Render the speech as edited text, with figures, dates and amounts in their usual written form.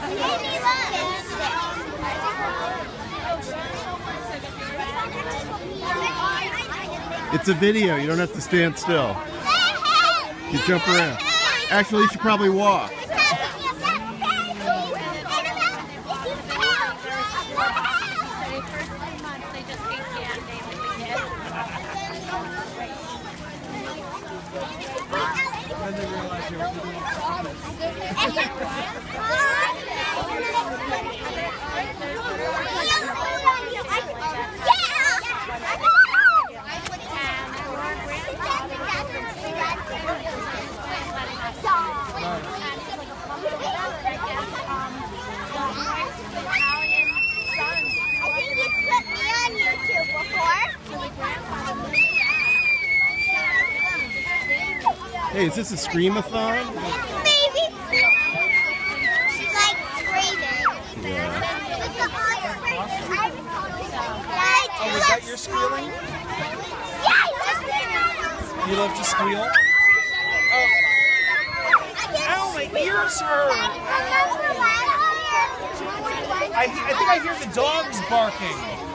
It's a video. You don't have to stand still. You jump around. Actually, you should probably walk. Hey, is this a scream-a-thon? Maybe. She likes screaming. Yeah. Oh, is that your squealing? Yeah, I love squealing. You love to squeal? Oh. Ow, my ears hurt. I think I hear the dogs barking.